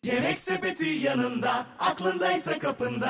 Yemek sepeti yanında, aklındaysa kapında.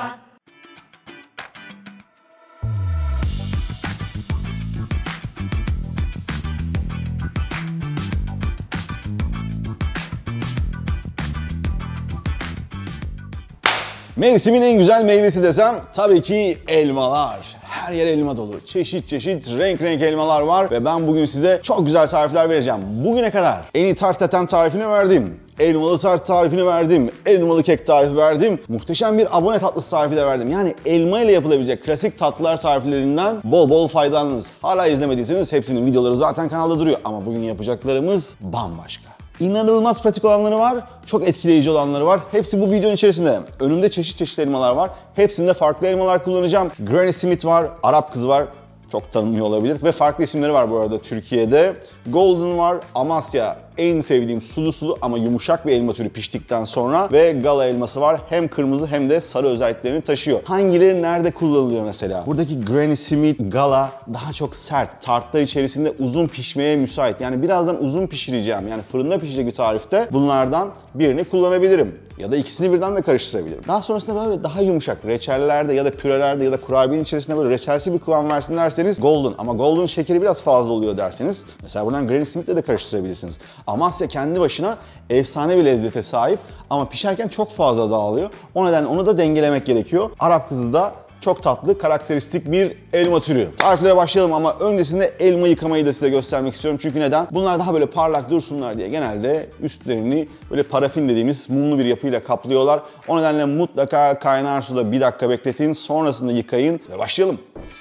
Mevsimin en güzel meyvesi desem tabii ki elmalar. Her yer elma dolu. Çeşit çeşit, renk renk elmalar var ve ben bugün size çok güzel tarifler vereceğim. Bugüne kadar en iyi tart taten tarifini verdim. Elmalı tart tarifini verdim. Elmalı kek tarifi verdim. Muhteşem bir abone tatlısı tarifi de verdim. Yani elma ile yapılabilecek klasik tatlılar tariflerinden bol bol faydalanınız. Hala izlemediyseniz hepsinin videoları zaten kanalda duruyor. Ama bugün yapacaklarımız bambaşka. İnanılmaz pratik olanları var, çok etkileyici olanları var. Hepsi bu videonun içerisinde. Önümde çeşit çeşit elmalar var. Hepsinde farklı elmalar kullanacağım. Granny Smith var, Arap kızı var. Çok tanınmıyor olabilir. Ve farklı isimleri var bu arada Türkiye'de. Golden var, Amasya en sevdiğim sulu sulu ama yumuşak bir elma türü piştikten sonra. Ve Gala elması var. Hem kırmızı hem de sarı özelliklerini taşıyor. Hangileri nerede kullanılıyor mesela? Buradaki Granny Smith Gala daha çok sert. Tartlar içerisinde uzun pişmeye müsait. Yani birazdan uzun pişireceğim. Yani fırında pişecek bir tarifte bunlardan birini kullanabilirim. Ya da ikisini birden de karıştırabilirim. Daha sonrasında böyle daha yumuşak reçellerde ya da pürelerde ya da kurabiyenin içerisinde böyle reçelsi bir kıvam versin derseniz Golden. Ama Golden şekeri biraz fazla oluyor derseniz mesela buradan Granny Smith'le de karıştırabilirsiniz. Amasya kendi başına efsane bir lezzete sahip ama pişerken çok fazla dağılıyor. O nedenle onu da dengelemek gerekiyor. Arap kızı da çok tatlı, karakteristik bir elma türü. Tariflere başlayalım ama öncesinde elma yıkamayı da size göstermek istiyorum. Çünkü neden? Bunlar daha böyle parlak dursunlar diye genelde üstlerini böyle parafin dediğimiz mumlu bir yapıyla kaplıyorlar. O nedenle mutlaka kaynar suda 1 dakika bekletin, sonrasında yıkayın ve başlayalım.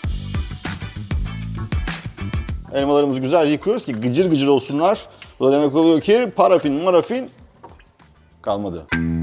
Elmalarımızı güzelce yıkıyoruz ki gıcır gıcır olsunlar. Bu da demek oluyor ki marafin kalmadı.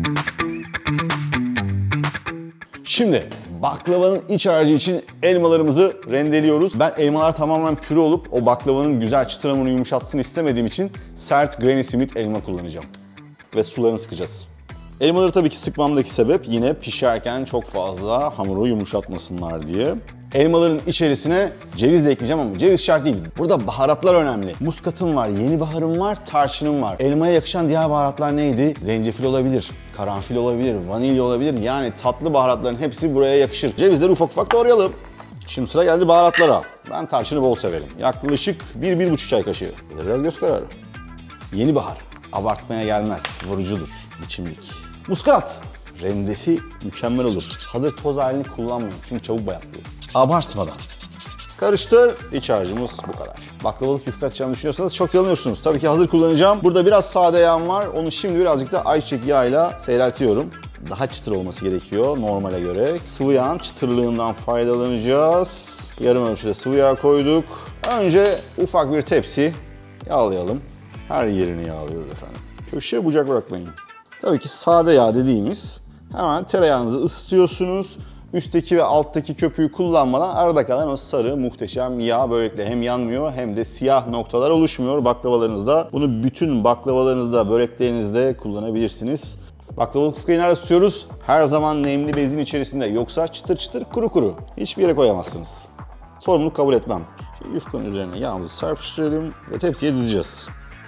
Şimdi baklavanın iç harcı için elmalarımızı rendeliyoruz. Ben elmalar tamamen püre olup o baklavanın güzel çıtır hamurunu yumuşatsın istemediğim için sert Granny Smith elma kullanacağım. Ve sularını sıkacağız. Elmaları tabii ki sıkmamdaki sebep yine pişerken çok fazla hamuru yumuşatmasınlar diye. Elmaların içerisine ceviz de ekleyeceğim ama ceviz şart değil. Burada baharatlar önemli. Muskatım var, yeni baharım var, tarçınım var. Elmaya yakışan diğer baharatlar neydi? Zencefil olabilir, karanfil olabilir, vanilya olabilir. Yani tatlı baharatların hepsi buraya yakışır. Cevizleri ufak ufak doğrayalım. Şimdi sıra geldi baharatlara. Ben tarçını bol severim. Yaklaşık 1-1,5 çay kaşığı. Biraz göz kararı. Yeni bahar. Abartmaya gelmez. Vurucudur. Biçimlik. Muskat. Rendesi mükemmel olur. Hazır toz halini kullanmayın çünkü çabuk bayatlıyor. Abartmadan. Karıştır. İç harcımız bu kadar. Baklavalık yufka atacağımı düşünüyorsanız çok yanılıyorsunuz. Tabii ki hazır kullanacağım. Burada biraz sade yağım var. Onu şimdi birazcık da ayçiçek yağıyla seyreltiyorum. Daha çıtır olması gerekiyor normale göre. Sıvı yağın çıtırlığından faydalanacağız. Yarım ölçüde sıvı yağ koyduk. Önce ufak bir tepsi yağlayalım. Her yerini yağlıyoruz efendim. Köşeye bucak bırakmayın. Tabii ki sade yağ dediğimiz hemen tereyağınızı ısıtıyorsunuz. Üstteki ve alttaki köpüğü kullanmadan arada kalan o sarı muhteşem yağ böylelikle hem yanmıyor hem de siyah noktalar oluşmuyor baklavalarınızda. Bunu bütün baklavalarınızda, böreklerinizde kullanabilirsiniz. Baklavalık yufkayı nerede tutuyoruz? Her zaman nemli bezin içerisinde. Yoksa çıtır çıtır kuru kuru. Hiçbir yere koyamazsınız. Sorumluluk kabul etmem. Şimdi yufkanın üzerine yağımızı serpiştirelim ve tepsiye dizeceğiz.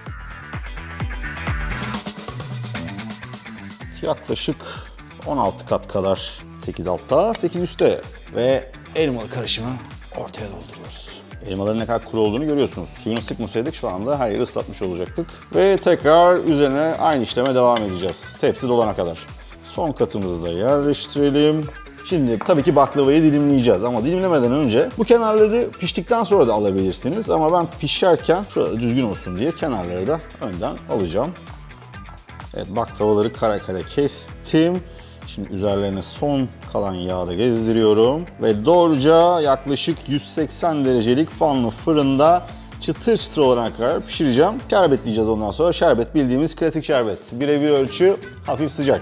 Yaklaşık 16 kat kadar 8 altta, 8 üstte ve elmalı karışımı ortaya dolduruyoruz. Elmaların ne kadar kuru olduğunu görüyorsunuz. Suyunu sıkmasaydık şu anda her yeri ıslatmış olacaktık. Ve tekrar üzerine aynı işleme devam edeceğiz. Tepsi dolana kadar. Son katımızı da yerleştirelim. Şimdi tabii ki baklavayı dilimleyeceğiz ama dilimlemeden önce bu kenarları piştikten sonra da alabilirsiniz. Ama ben pişerken şöyle düzgün olsun diye kenarları da önden alacağım. Evet, baklavaları kare kare kestim. Şimdi üzerlerine son kalan yağı da gezdiriyorum. Ve doğruca yaklaşık 180 derecelik fanlı fırında çıtır çıtır olana kadar pişireceğim. Şerbetleyeceğiz ondan sonra. Şerbet bildiğimiz klasik şerbet. Birebir ölçü, hafif sıcak.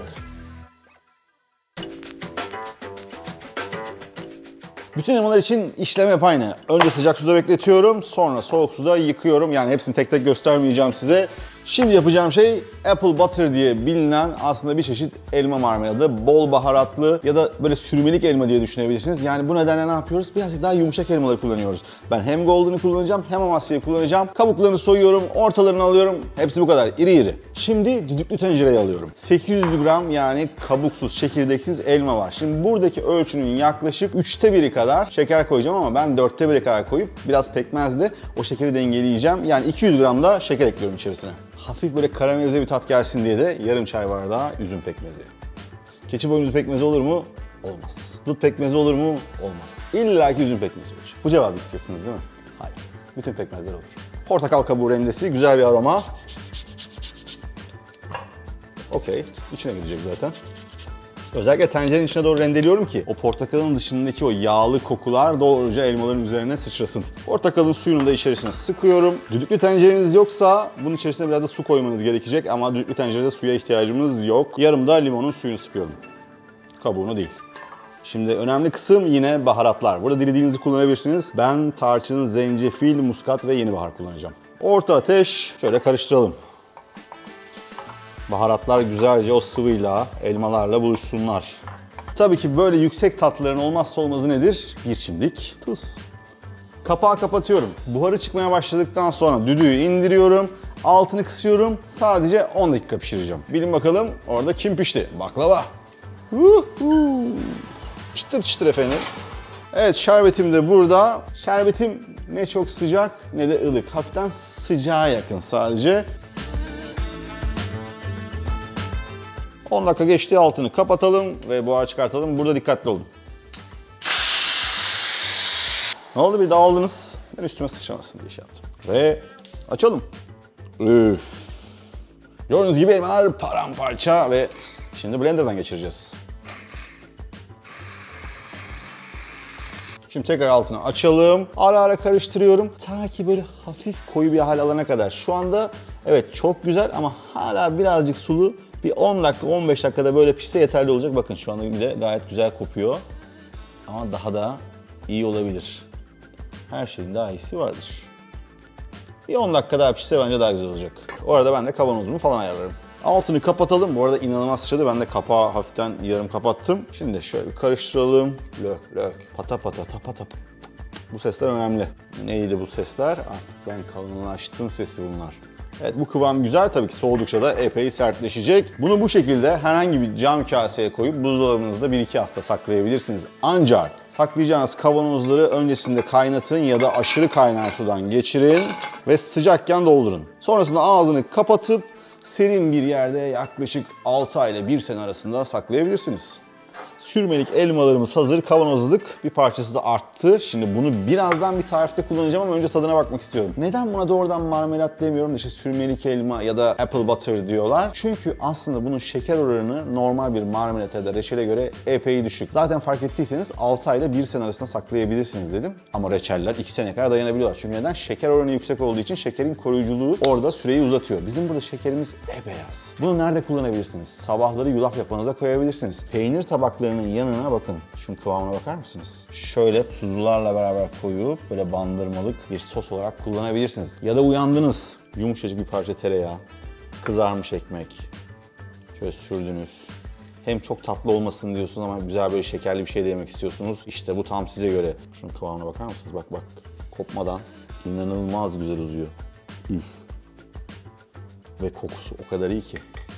Bütün elmalar için işlem hep aynı. Önce sıcak suda bekletiyorum, sonra soğuk suda yıkıyorum. Yani hepsini tek tek göstermeyeceğim size. Şimdi yapacağım şey apple butter diye bilinen aslında bir çeşit elma marmeladı. Bol baharatlı ya da böyle sürmelik elma diye düşünebilirsiniz. Yani bu nedenle ne yapıyoruz? Birazcık daha yumuşak elmaları kullanıyoruz. Ben hem golden'ı kullanacağım hem amasya'yı kullanacağım. Kabuklarını soyuyorum, ortalarını alıyorum. Hepsi bu kadar iri iri. Şimdi düdüklü tencereye alıyorum. 800 gram yani kabuksuz, çekirdeksiz elma var. Şimdi buradaki ölçünün yaklaşık 1/3 kadar şeker koyacağım ama ben 1/4 kadar koyup biraz pekmezle o şekeri dengeleyeceğim. Yani 200 gram da şeker ekliyorum içerisine. Hafif böyle karamelize bir tat gelsin diye de yarım çay bardağı üzüm pekmezi. Keçi boynuzu pekmezi olur mu? Olmaz. Dut pekmezi olur mu? Olmaz. İlla ki üzüm pekmezi olacak. Bu cevabı istiyorsunuz değil mi? Hayır. Bütün pekmezler olur. Portakal kabuğu rendesi, güzel bir aroma. Okey. İçine gidecek zaten. Özellikle tencerenin içine doğru rendeliyorum ki o portakalın dışındaki o yağlı kokular doğruca elmaların üzerine sıçrasın. Portakalın suyunu da içerisine sıkıyorum. Düdüklü tencereniz yoksa bunun içerisine biraz da su koymanız gerekecek ama düdüklü tencerede suya ihtiyacımız yok. Yarım da limonun suyunu sıkıyorum. Kabuğunu değil. Şimdi önemli kısım yine baharatlar. Burada dilediğinizi kullanabilirsiniz. Ben tarçın, zencefil, muskat ve yeni bahar kullanacağım. Orta ateş. Şöyle karıştıralım. Baharatlar güzelce o sıvıyla, elmalarla buluşsunlar. Tabii ki böyle yüksek tatlıların olmazsa olmazı nedir? Bir çimdik tuz. Kapağı kapatıyorum. Buharı çıkmaya başladıktan sonra düdüğü indiriyorum. Altını kısıyorum. Sadece 10 dakika pişireceğim. Bilin bakalım orada kim pişti? Baklava. Çıtır çıtır efendim. Evet, şerbetim de burada. Şerbetim ne çok sıcak ne de ılık. Hafiften sıcağa yakın sadece. 10 dakika geçti, altını kapatalım ve buhar çıkartalım. Burada dikkatli olun. Ne oldu, bir dağıldınız? Ben üstüme sıçramasın diye şey yaptım. Ve açalım. Üf. Gördüğünüz gibi elmalar paramparça ve şimdi blenderdan geçireceğiz. Şimdi tekrar altını açalım. Ara ara karıştırıyorum. Ta ki böyle hafif koyu bir hal alana kadar. Şu anda evet çok güzel ama hala birazcık sulu. Bir 10 dakika, 15 dakikada böyle pişse yeterli olacak. Bakın şu anda bile gayet güzel kopuyor. Ama daha da iyi olabilir. Her şeyin daha iyisi vardır. Bir 10 dakika daha pişse bence daha güzel olacak. O arada ben de kavanozumu falan ayarlarım. Altını kapatalım. Bu arada inanılmaz sıçradı. Ben de kapağı hafiften yarım kapattım. Şimdi şöyle bir karıştıralım. Lök lök. Pata pata tapa tapa. Bu sesler önemli. Neydi bu sesler? Artık ben kalınlaştım sesi bunlar. Evet, bu kıvam güzel. Tabii ki soğudukça da epey sertleşecek. Bunu bu şekilde herhangi bir cam kaseye koyup buzdolabınızda 1-2 hafta saklayabilirsiniz. Ancak saklayacağınız kavanozları öncesinde kaynatın ya da aşırı kaynar sudan geçirin ve sıcakken doldurun. Sonrasında ağzını kapatıp serin bir yerde yaklaşık 6 ay ile 1 sene arasında saklayabilirsiniz. Sürmelik elmalarımız hazır, kavanozladık. Bir parçası da arttı. Şimdi bunu birazdan bir tarifte kullanacağım ama önce tadına bakmak istiyorum. Neden buna doğrudan marmelat demiyorum da işte sürmelik elma ya da apple butter diyorlar? Çünkü aslında bunun şeker oranı normal bir marmelata ya da reçele göre epey düşük. Zaten fark ettiyseniz 6 ay ile 1 sene arasında saklayabilirsiniz dedim. Ama reçeller 2 sene kadar dayanabiliyorlar. Çünkü neden? Şeker oranı yüksek olduğu için şekerin koruyuculuğu orada süreyi uzatıyor. Bizim burada şekerimiz beyaz. Bunu nerede kullanabilirsiniz? Sabahları yulaf yapmanıza koyabilirsiniz. Peynir tabaklarının yanına bakın. Şunun kıvamına bakar mısınız? Şöyle tuzlularla beraber koyup böyle bandırmalık bir sos olarak kullanabilirsiniz. Ya da uyandınız. Yumuşacık bir parça tereyağı, kızarmış ekmek. Şöyle sürdünüz. Hem çok tatlı olmasın diyorsunuz ama güzel böyle şekerli bir şey de yemek istiyorsunuz. İşte bu tam size göre. Şunun kıvamına bakar mısınız? Bak bak. Kopmadan inanılmaz güzel uzuyor. Üf. Ve kokusu o kadar iyi ki.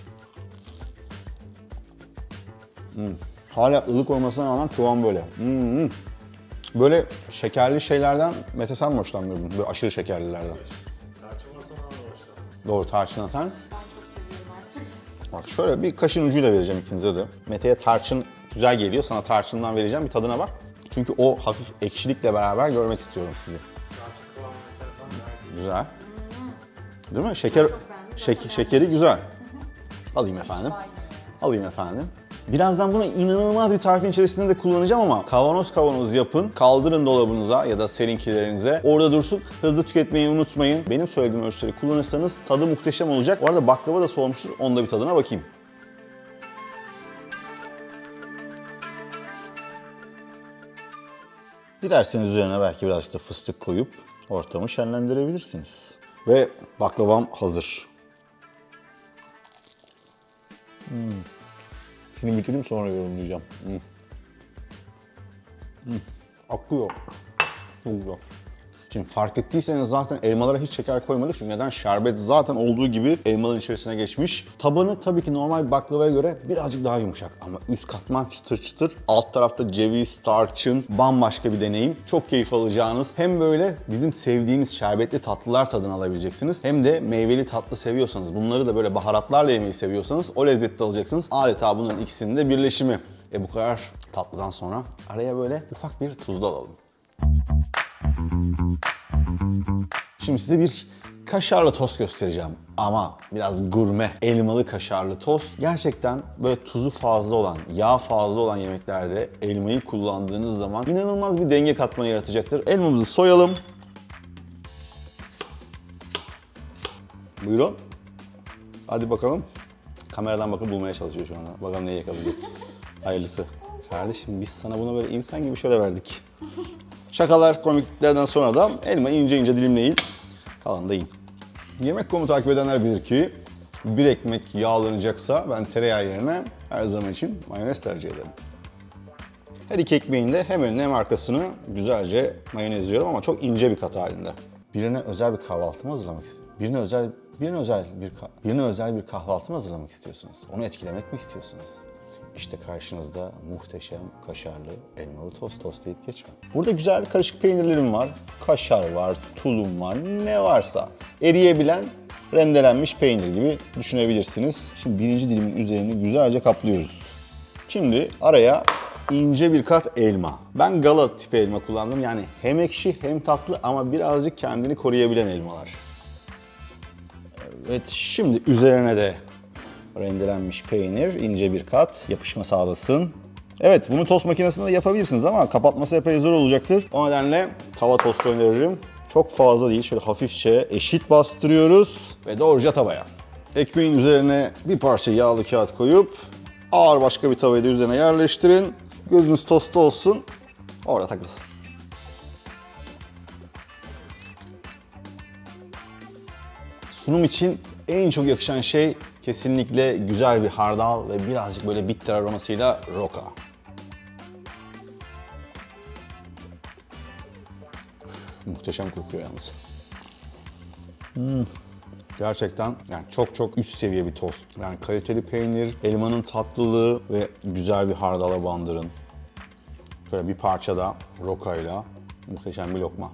Hala ılık olmasına rağmen kıvam böyle. Böyle şekerli şeylerden Mete sen mi hoşlanmıyordun? Böyle aşırı şekerlilerden. Tarçın varsa bana da hoşlanmıyor. Doğru, tarçından sen. Ben çok seviyorum artık. Bak şöyle bir kaşın ucuyla vereceğim ikinize de. Mete'ye tarçın güzel geliyor. Sana tarçından vereceğim. Bir tadına bak. Çünkü o hafif ekşilikle beraber görmek istiyorum sizi. Tarçın kıvamı mesela tam gayet iyi. Güzel. Değil mi? Şeker, şekeri güzel. Alayım efendim. Alayım efendim. Birazdan bunu inanılmaz bir tarifin içerisinde de kullanacağım ama kavanoz yapın, kaldırın dolabınıza ya da serinkilerinize. Orada dursun. Hızlı tüketmeyi unutmayın. Benim söylediğim ölçüleri kullanırsanız tadı muhteşem olacak. Bu arada baklava da soğumuştur. Onda bir tadına bakayım. Dilerseniz üzerine belki birazcık da fıstık koyup ortamı şenlendirebilirsiniz. Ve baklavam hazır. Şunu bitireyim sonra yorumlayacağım. Akıyor. Çok güzel. Şimdi fark ettiyseniz zaten elmalara hiç şeker koymadık. Çünkü neden? Şerbet zaten olduğu gibi elmaların içerisine geçmiş. Tabanı tabii ki normal bir baklavaya göre birazcık daha yumuşak. Ama üst katman çıtır çıtır. Alt tarafta ceviz, tarçın, bambaşka bir deneyim. Çok keyif alacağınız. Hem böyle bizim sevdiğimiz şerbetli tatlılar tadını alabileceksiniz. Hem de meyveli tatlı seviyorsanız, bunları da böyle baharatlarla yemeyi seviyorsanız o lezzeti alacaksınız. Adeta bunların ikisinin de birleşimi. Bu kadar tatlıdan sonra araya böyle ufak bir tuzlu alalım. Şimdi size bir kaşarlı tost göstereceğim ama biraz gurme, elmalı kaşarlı tost. Gerçekten böyle tuzu fazla olan, yağ fazla olan yemeklerde elmayı kullandığınız zaman inanılmaz bir denge katmanı yaratacaktır. Elmamızı soyalım. Buyurun. Hadi bakalım. Kameradan bakıp bulmaya çalışıyor şu anda. Bakalım neyi yakalayacak. Hayırlısı. Kardeşim biz sana bunu böyle insan gibi şöyle verdik. Şakalar, komikliklerden sonra da elmayı ince ince dilimleyin. Kalanı da yiyin. Yemek konumu takip edenler bilir ki bir ekmek yağlanacaksa ben tereyağı yerine her zaman için mayonez tercih ederim. Her iki ekmeğin de hem önüne hem arkasını güzelce mayonezliyorum ama çok ince bir kat halinde. Birine özel bir kahvaltı mı hazırlamak istiyorsunuz? Birine özel bir kahvaltı mı hazırlamak istiyorsunuz? Onu etkilemek mi istiyorsunuz? İşte karşınızda muhteşem kaşarlı elmalı tost deyip geçme. Burada güzel karışık peynirlerim var. Kaşar var, tulum var, ne varsa. Eriyebilen rendelenmiş peynir gibi düşünebilirsiniz. Şimdi birinci dilimin üzerini güzelce kaplıyoruz. Şimdi araya ince bir kat elma. Ben gala tipi elma kullandım. Yani hem ekşi hem tatlı ama birazcık kendini koruyabilen elmalar. Evet, şimdi üzerine de rendelenmiş peynir, ince bir kat, yapışma sağlasın. Evet, bunu tost makinesinde de yapabilirsiniz ama kapatması epey zor olacaktır. O nedenle tava tostu öneririm. Çok fazla değil, şöyle hafifçe eşit bastırıyoruz ve doğruca tavaya. Ekmeğin üzerine bir parça yağlı kağıt koyup ağır başka bir tavayı da üzerine yerleştirin. Gözünüz tosta olsun, orada takılsın. Sunum için en çok yakışan şey kesinlikle güzel bir hardal ve birazcık böyle bitter aromasıyla roka. Muhteşem kokuyor yalnız. Gerçekten yani çok üst seviye bir tost. Yani kaliteli peynir, elmanın tatlılığı ve güzel bir hardala bandırın. Şöyle bir parça da rokayla muhteşem bir lokma.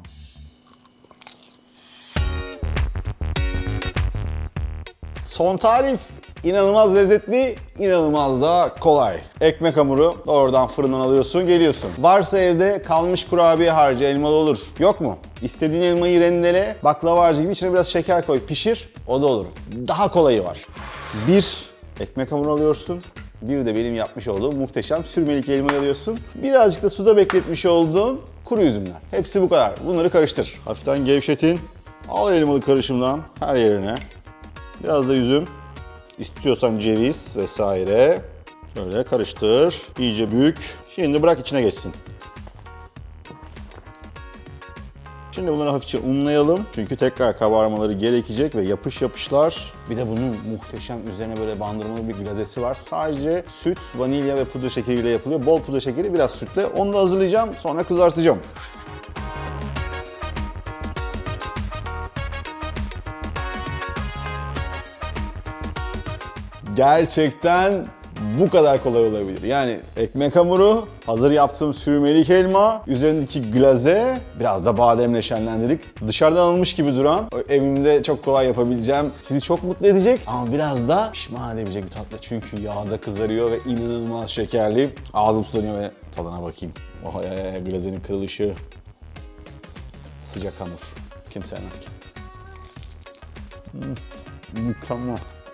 Son tarif inanılmaz lezzetli, inanılmaz da kolay. Ekmek hamuru oradan fırından alıyorsun, geliyorsun. Varsa evde kalmış kurabiye harcı elmalı olur. Yok mu? İstediğin elmayı rendele, baklava harcı gibi içine biraz şeker koy, pişir. O da olur. Daha kolayı var. Bir ekmek hamuru alıyorsun. Bir de benim yapmış olduğum muhteşem sürmelik elmayı alıyorsun. Birazcık da suda bekletmiş olduğun kuru üzümler. Hepsi bu kadar. Bunları karıştır. Hafiften gevşetin. Al elmalı karışımdan her yerine. Biraz da üzüm, istiyorsan ceviz vesaire. Şöyle karıştır, iyice bük. Şimdi bırak içine geçsin. Şimdi bunları hafifçe unlayalım. Çünkü tekrar kabarmaları gerekecek ve yapış yapışlar. Bir de bunun muhteşem üzerine böyle bandırmalı bir glazesi var. Sadece süt, vanilya ve pudra şekeriyle yapılıyor. Bol pudra şekeri, biraz sütle. Onu da hazırlayacağım, sonra kızartacağım. Gerçekten bu kadar kolay olabilir. Yani ekmek hamuru, hazır yaptığım sürmelik elma, üzerindeki glaze, biraz da bademle şenlendirdik. Dışarıdan alınmış gibi duran, evimde çok kolay yapabileceğim, sizi çok mutlu edecek ama biraz da pişman edebilecek bir tatlı. Çünkü yağda kızarıyor ve inanılmaz şekerli. Ağzım sulanıyor ve tadına bakayım. Oh, glazenin kırılışı. Sıcak hamur. Kim sevmez ki? Mükemmel.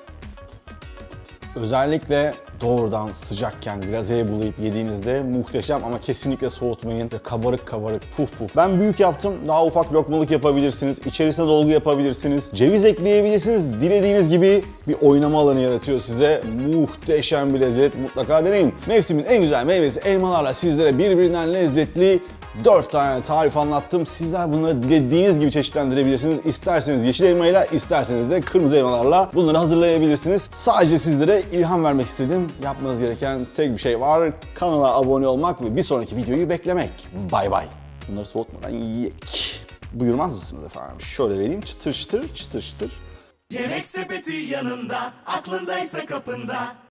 Özellikle doğrudan sıcakken glazeye bulayıp yediğinizde muhteşem ama kesinlikle soğutmayın ve kabarık puf puf. Ben büyük yaptım, daha ufak lokmalık yapabilirsiniz, içerisine dolgu yapabilirsiniz, ceviz ekleyebilirsiniz, dilediğiniz gibi bir oynama alanı yaratıyor size. Muhteşem bir lezzet, mutlaka deneyin. Mevsimin en güzel meyvesi elmalarla sizlere birbirinden lezzetli 4 tane tarif anlattım. Sizler bunları dilediğiniz gibi çeşitlendirebilirsiniz. İsterseniz yeşil elmayla, isterseniz de kırmızı elmalarla bunları hazırlayabilirsiniz. Sadece sizlere ilham vermek istedim. Yapmanız gereken tek bir şey var. Kanala abone olmak ve bir sonraki videoyu beklemek. Bay bay. Bunları soğutmadan yiyek. Buyurmaz mısınız efendim? Şöyle vereyim. Çıtır çıtır, çıtır çıtır. Yemek sepeti yanında, aklındaysa kapında.